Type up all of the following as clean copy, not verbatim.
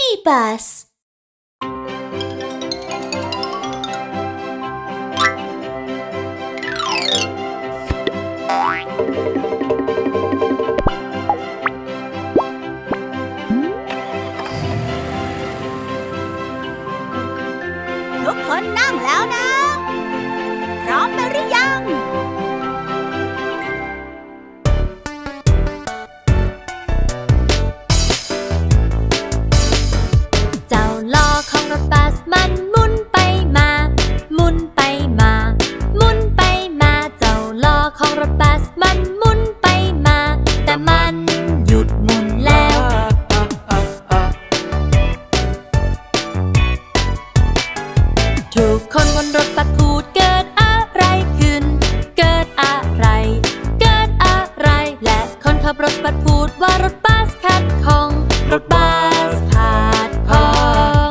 Bus ทุกคนนั่งแล้วนะพร้อมแล้วหรือยังเจ้าล้อของรถบัสมันหมุนไปมาหมุนไปมาหมุนไปมาเจ้าล้อของรถบัสมันหมุนไปมาแต่มันหยุดหมุนแล้วทุกคนบนรถบัสพูดเกิดอะไรขึ้นเกิดอะไรเกิดอะไรและคนขับรถบัสพูดว่ารถบัสขัดข้องรถบัสขาดข้อง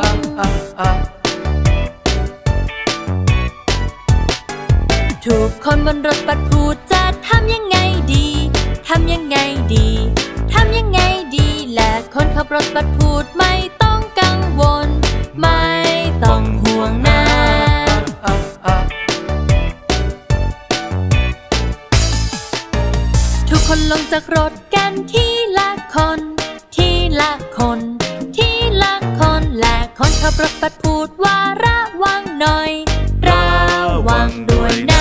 ทุกคนบนรถบัสพูดจะทำยังไงดีทำยังไงดีทำยังไงดีและคนขับรถบัสพูดไม่ต้องกังวลไม่ต้องห่วงนะทุกคนลงจากรถกันทีละคนทีละคนทีละคนและคนขับรถบัสพูดว่าระวังหน่อยระวังด้วยนะ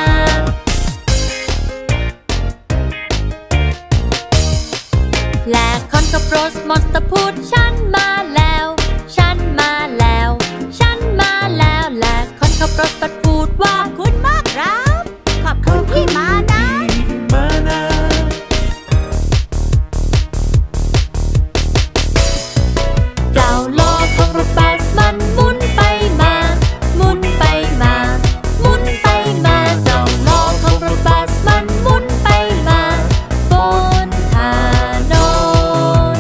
และคนขับรถมอเตอร์พูดฉันมาแล้วฉันมาแล้วฉันมาแล้วและคนขับรถบัสพูดว่าขอบคุณมากครับขอบคุณที่มานะเจ้าล้อของรถบัสมันหมุนไปมาหมุนไปมาหมุนไปมาเจ้าล้อของรถบัสมันหมุนไปมาบนถนน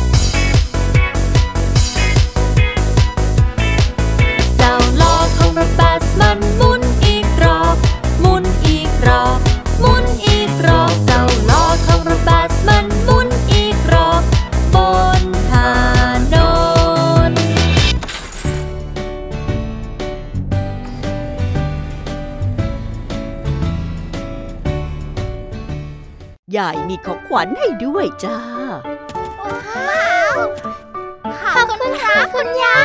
เจ้าล้อของรถบัสมันหมุนอีกรอบหมุนอีกรอบหมุนอีกรอบเจ้าล้อของรถบัสมันหมุนอีกรอบบนถนนยายมีของขวัญให้ด้วยจ้าว้าวขอบคุณครับคุณยาย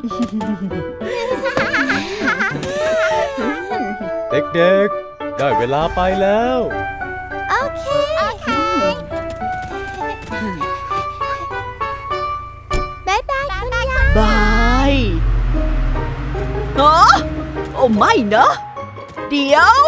เด็กๆได้เวลาไปแล้วโอเคบ๊ายบายคุณยายบายโอ้ไม่นะเดี๋ยว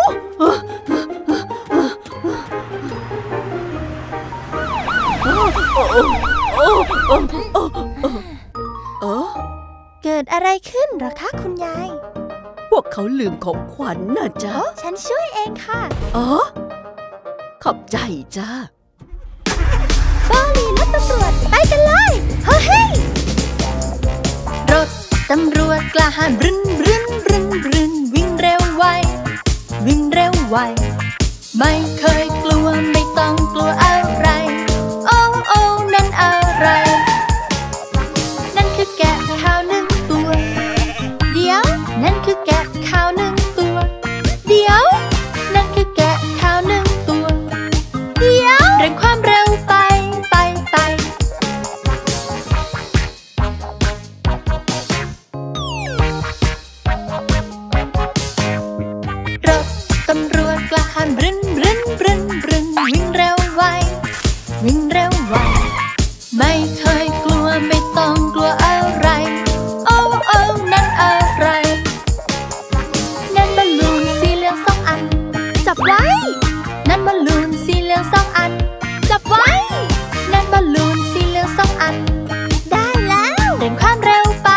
เกิดอะไรขึ้นหรอคะคุณยายพวกเขาลืมของขวัญน่ะจ๊ะฉันช่วยเองค่ะขอบใจจ้าบอลลี่รถตำรวจไปกันเลยเฮ้ยรถตำรวจกล้าหาญบรึ้นบรึ้นบรึ้นบรึ้นวิ่งเร็วไววิ่งเร็วไวไม่เคยกลัวไม่ต้องกลัวอะไรโอ้โอ้นั่นอะไรนั่นคือแกะขาวหนึ่งตัวเดี๋ยวนั่นคือแกะขาวหนึ่งตัวเดี๋ยวนั่นคือแกะขาวหนึ่งตัวเดี๋ยวเร่งความเร็วไปรถตำรวจกล้าหาญบรึ้นบรึ้นบรึ้นบรึ้นวิ่งเร็วไววิ่งเร็วไวไม่เคยกลัวไม่ต้องกลัวอะไรโอ้โอ้นั่นอะไรนั่นบอลลูนสีเหลืองสองอันจับไว้นั่นบอลลูนสีเหลืองสองอันจับไว้นั่นบอลลูนสีเหลืองสองอันได้แล้วเร่งความเร็วไป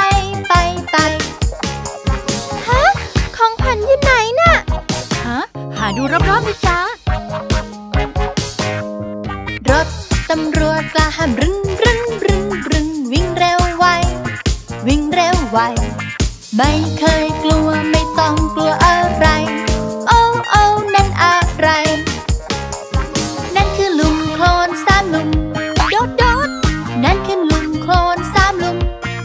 ฮะของขวัญอยู่ไหนน่ะหาดูรอบๆดิจ้ารถตำรวจกล้าหาญบรึ้นบรึ้นบรึ้นบรึ้นวิ่งเร็วไววิ่งเร็วไวไม่เคยกลัวไม่ต้องกลัวอะไรโอ้โอ้นั่นอะไรนั่นคือหลุมโคลน3 หลุมโดดนั่นคือหลุมโคลน3 หลุม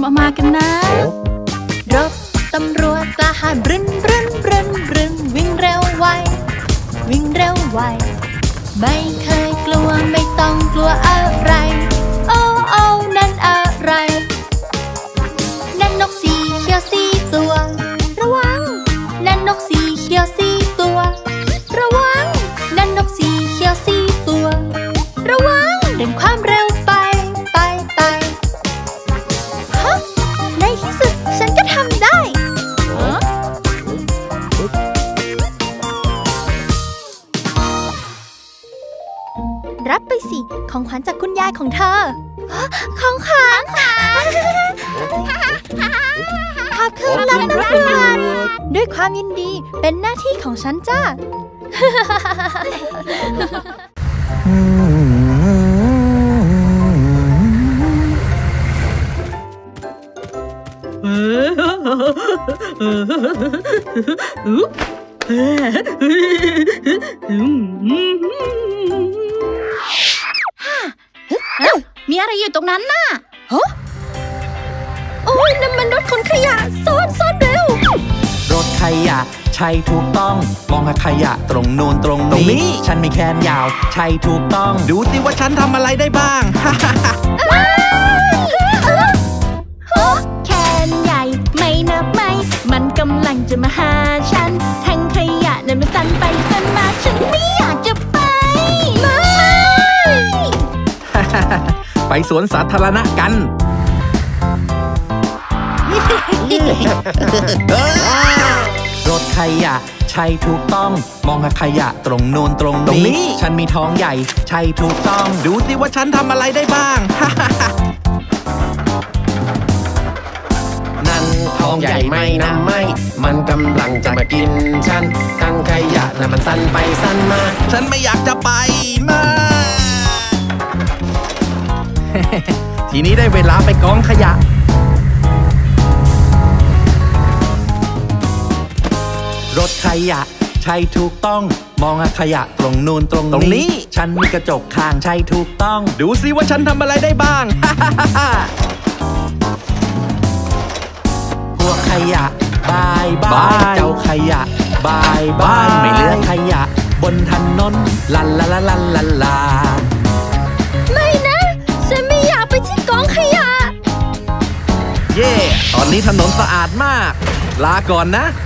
มากันนะรถตำรวจกล้าหาญบรึนบรึนบรึนบรึนวิ่งเร็วไววิ่งเร็วไวไม่เคยกลัวไม่ต้องกลัวอะไรโอ้โอ้นั่นอะไรนั่นนกสีเขียวสีตัวระวังนั่นนกสีเขียวสีตัวระวังนั่นนกสีเขียวสีตัวระวังเร่งความเร็วไปฮะในที่สุดฉันก็ทำได้รับไปสิของขวัญจากคุณยายของเธอของขวัญขอบคุณแล้วนะเพื่อนด้วยความยินดีเป็นหน้าที่ของฉันจ้ามีอะไรอยู่ตรงนั้นน่ะโอ้ยนั่นมันรถขนขยะซ่อนเร็วรถขยะใช่ถูกต้องมองหาขยะตรงนู้นตรงนี้ฉันมีแขนยาวใช่ถูกต้องดูสิว่าฉันทำอะไรได้บ้างแขนใหญ่ไม่นับไม่มันกำลังจะมาหาฉันทั้งขยะนั้นมันสั่นไปสั่นมาฉันไม่อยากจะไปไปสวนสาธารณะกันรถขยะใช่ถูกต้องมองหาขยะตรงนู้นตรงนี้ฉันมีท้องใหญ่ใช่ถูกต้องดูสิว่าฉันทำอะไรได้บ้างนั่นท้องใหญ่ไม่นะไม่มันกำลังจะมากินฉันทั้งขยะน่ะมันสั่นไปสั่นมาฉันไม่อยากจะไปมาทีนี้ได้เวลาไปกองขยะรถขยะใช่ถูกต้องมองหาขยะตรงนู้นตรงนี้ฉันมีกระจกข้างใช่ถูกต้องดูสิว่าฉันทำอะไรได้บ้างพวกขยะบายบายเจ้าขยะบายบายไม่เหลือขยะบนถนนลันลาลาลาลาลาไม่นะฉันไม่อยากไปที่กองขยะเย่ตอนนี้ถนนสะอาดมากลาก่อนนะ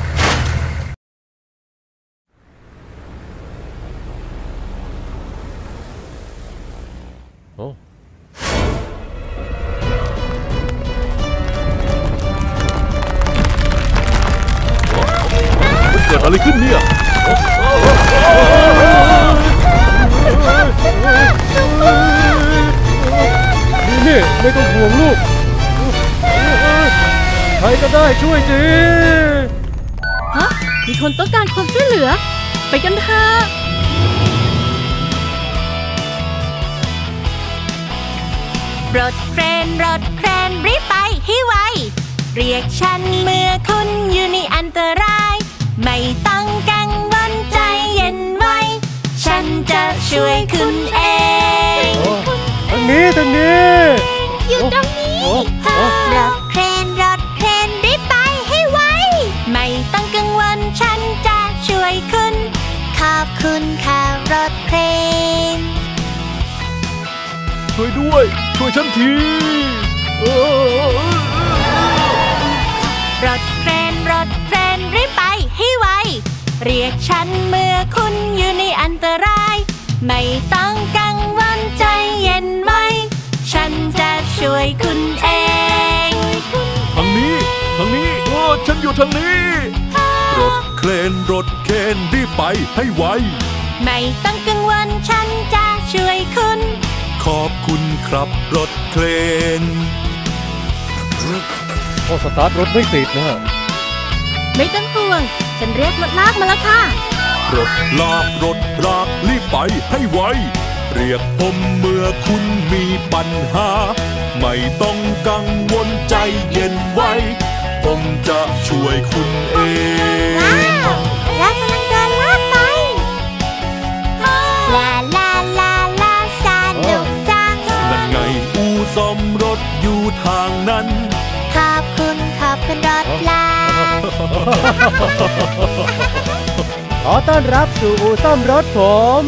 เกิดอะไรขึ้นเนี่ยนี่ไม่ต้องห่วงลูกใครก็ได้ช่วยจีมีคนต้องการความช่วยเหลือไปกันเถอะรถเครนรีบไปให้ไวเรียกฉันเมื่อคุณอยู่ในอันตรายไม่ต้องกังวลใจเย็นไว้ฉันจะช่วยคุณเองทางนี้อยู่ตรงนี้รถเครนรีบไปให้ไวไม่ต้องกังวลฉันจะช่วยคุณขอบคุณค่ะรถเครนช่วยด้วยช่วยฉันทีรถเครนรีบไปให้ไวเรียกฉันเมื่อคุณอยู่ในอันตรายไม่ต้องกังวลใจเย็นไว้ฉันจะช่วยคุณเองทางนี้ฉันอยู่ทางนี้รถเครนรีบไปให้ไวไม่ต้องกังวลฉันจะช่วยคุณขอบคุณครับรถเครนพอสตาร์ทรถไม่ติดนะไม่ต้องห่วงฉันเรียกรถลากมาแล้วค่ะรถลากรีบไปให้ไวเรียกผมเมื่อคุณมีปัญหาไม่ต้องกังวลใจเย็นไว้ผมจะช่วยคุณเองลากกำลังเดินลากไปลาสนุกจังนั่นไงอู่ซ่อมรถอยู่ทางนั้นขขึ้นรถลาขอต้อนรับสู่อู่ซ่อมรถผม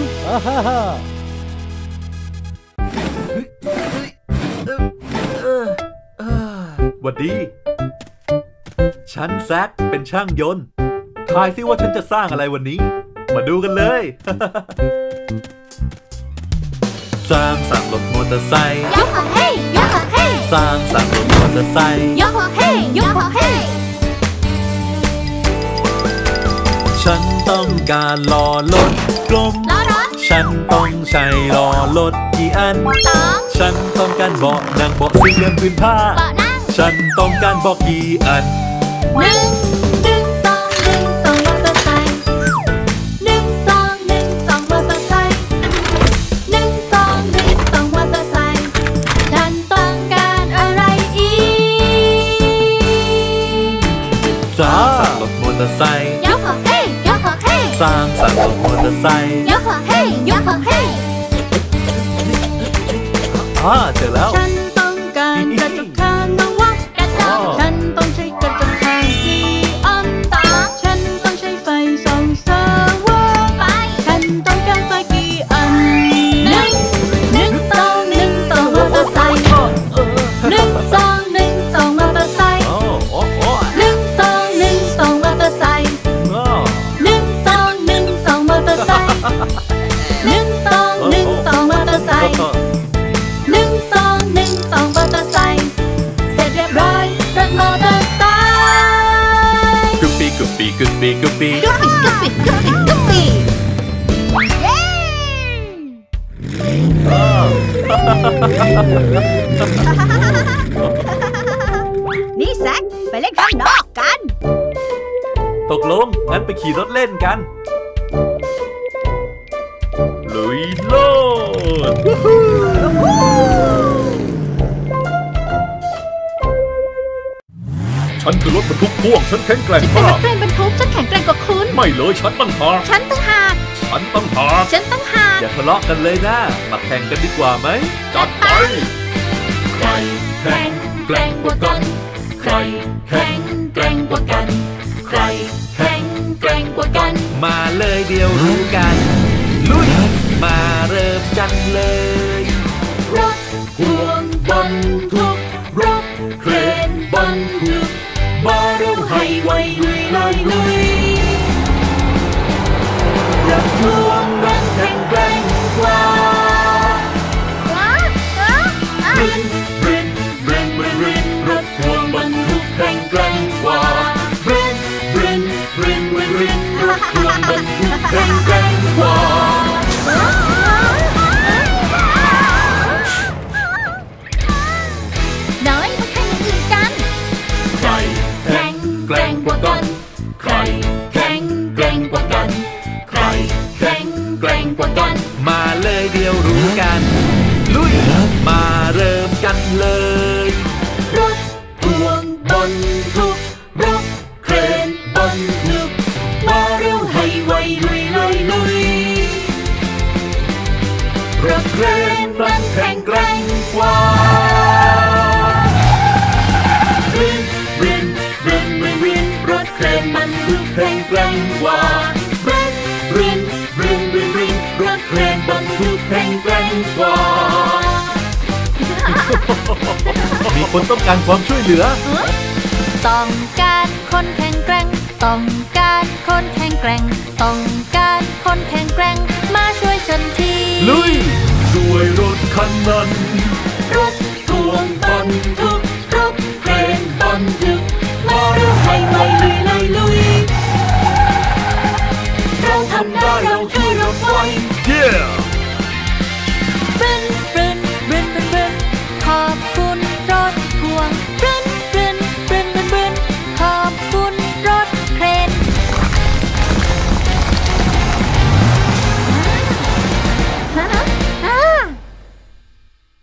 หวัดดี ฉันแซคเป็นช่างยนต์ทายซิว่าฉันจะสร้างอะไรวันนี้ มาดูกันเลย สร้างรถมอเตอร์ไซค์ยกหัวเฮ้ยกหัวเฮ้ยสร้างรถมอเตอร์ไซค์ยกหัวเฮ้ยกหัวเฮ้ยฉันต้องการล้อรถกลมล้อรถฉันต้องใช้ล้อรถกี่อัน 2 ฉันต้องการเบาะนั่งเบาะสี่เหลี่ยมพื้นผ้าเบาะนั่งฉันต้องการเบาะกี่อัน 1 2 1 2 มอเตอร์ไซค์1 2 1 2 มอเตอร์ไซค์1 2 1 2 มอเตอร์ไซค์ฉันต้องการอะไรอีกสร้างรถมอเตอร์ไซค์ยกหัวเฮ้ยกหัวเฮ้ยสร้างรถมอเตอร์ไซค์ยกหัวเฮ้ยกหัวเฮ้ยเจอแล้วฉันต้องการกระจกทางนวัตกระจกฉันต้องใช้กระจกทางกี่อัน 2 ฉันต้องใช้ไฟส่องสว่างไปฉันต้องการไฟกี่อัน1 2 1 2 มอเตอร์ไซค์1 2 1 2 มอเตอร์ไซค์โอ้โอ้โอ้ 1 2 1 2 มอเตอร์ไซค์1 2 1 2 มอเตอร์ไซค์1 2 1 2 มอเตอร์ไซค์1 2 1 2 มอเตอร์ไซค์เสร็จเรียบร้อยรถมอเตอร์ไซค์กุปปี้กุปปี้กุปปี้กุปปี้กระปิกระปิกระปิกระปิเย้นี่แซคไปเล่นข้างนอกกันตกลงงั้นไปขี่รถเล่นกัน ลุยโลดฉันคือรถบรรทุกพ่วงฉันแข็งแกร่งเป็นมาร กถเครนบรรทุกฉันแข็งแกร่งกว่าคุณไม่เลยฉันตั้งหากฉันต้องหากฉันตั้งหากฉันต้องหากอย่าทะเลาะกันเลยนะ มาแข่งกันดีกว่าไหมจัดไป ใครแข็งแกร่งกว่ากัน ใครแข็งแกร่งกว่ากัน ใครแข็งแกร่งกว่ากัน มาเลยเดียวรู้กัน ลุย มาเริ่มกันเลยรถพ่วงบรรทุกรถเครนบรรทุกมาเร็วให้ไวลุยเลยลุยรถพ่วงรถแข็งแกร่งกว่า รินรินรินรินรินรถพ่วงบรรทุกแข็งแกร่งกว่ารินรินรินรินรินรถพ่วงบรรทุกแข็งแกร่งกว่าน้อยมาแข่งอย่างอื่นกันใครแข็งแกร่งกว่ากัน ใครแข็งแกร่งกว่ากัน ใครแข็งแกร่งกว่ากัน มาเลยเดียวรู้กัน ลุย มาเริ่มกันเลยรถพ่วงบรรทุกรถเครนบรรทุกมาเร็วให้ไวลุยเลยลุยรถเครนนั้นแข็งแกร่งกว่ารินรินรินรินรินรถเครนบรรทุกแข็งแกร่งกว่ารินรินรินรินรินรถเครนบรรทุกแข็งแกร่งกว่า มีคนต้องการความช่วยเหลือต้องการคนแข็งแกร่งต้องการคนแข็งแกร่งต้องการคนแข็งแกร่งมาช่วยฉันทีลุยด้วยรถคันนั้น รถ